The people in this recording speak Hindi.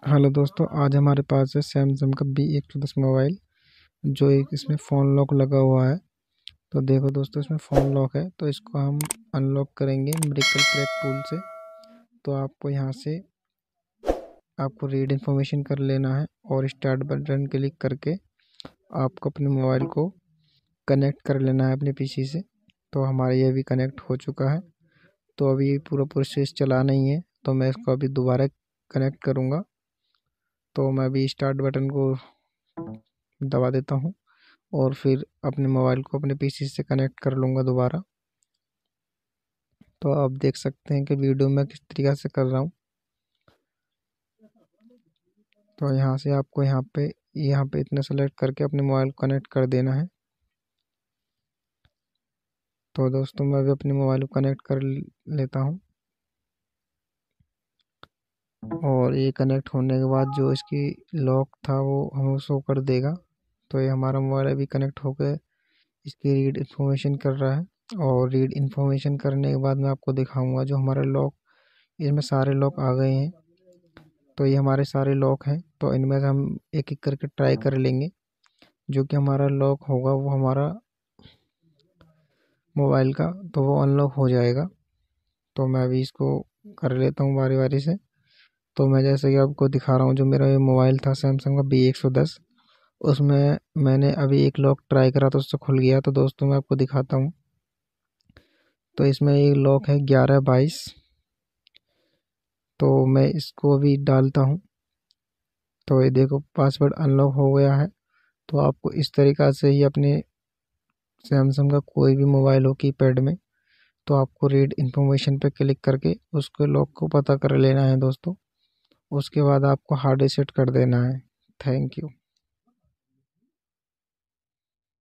हेलो दोस्तों, आज हमारे पास है सैमसंग का B110 मोबाइल। जो एक इसमें फ़ोन लॉक लगा हुआ है। तो देखो दोस्तों, इसमें फ़ोन लॉक है, तो इसको हम अनलॉक करेंगे मिरेकल क्रैक टूल से। तो आपको यहाँ से आपको रीड इन्फॉर्मेशन कर लेना है और स्टार्ट बटन क्लिक करके आपको अपने मोबाइल को कनेक्ट कर लेना है अपने पीसी से। तो हमारा ये भी कनेक्ट हो चुका है। तो अभी ये पूरा प्रोसेस चला नहीं है, तो मैं इसको अभी दोबारा कनेक्ट करूँगा। तो मैं अभी स्टार्ट बटन को दबा देता हूँ और फिर अपने मोबाइल को अपने पीसी से कनेक्ट कर लूँगा दोबारा। तो आप देख सकते हैं कि वीडियो में किस तरीक़ा से कर रहा हूँ। तो यहाँ से आपको यहाँ पे इतना सेलेक्ट करके अपने मोबाइल को कनेक्ट कर देना है। तो दोस्तों, मैं भी अपने मोबाइल को कनेक्ट कर लेता हूँ और ये कनेक्ट होने के बाद जो इसकी लॉक था वो हमें शो कर देगा। तो ये हमारा मोबाइल अभी कनेक्ट होकर इसकी रीड इन्फॉर्मेशन कर रहा है। और रीड इन्फॉर्मेशन करने के बाद मैं आपको दिखाऊंगा जो हमारे लॉक, इसमें सारे लॉक आ गए हैं। तो ये हमारे सारे लॉक हैं, तो इनमें से हम एक एक करके ट्राई कर लेंगे। जो कि हमारा लॉक होगा वो हमारा मोबाइल का, तो वो अनलॉक हो जाएगा। तो मैं अभी इसको कर लेता हूँ बारी बारी से। तो मैं जैसे कि आपको दिखा रहा हूँ, जो मेरा ये मोबाइल था सैमसंग का B110, उसमें मैंने अभी एक लॉक ट्राई करा तो उससे खुल गया। तो दोस्तों, मैं आपको दिखाता हूँ। तो इसमें एक लॉक है 1122। तो मैं इसको अभी डालता हूँ। तो ये देखो, पासवर्ड अनलॉक हो गया है। तो आपको इस तरीक़ा से ही अपने सैमसंग का कोई भी मोबाइल हो कीपैड में, तो आपको रीड इन्फॉर्मेशन पे क्लिक करके उसके लॉक को पता कर लेना है दोस्तों। उसके बाद आपको हार्ड रीसेट कर देना है। Thank you.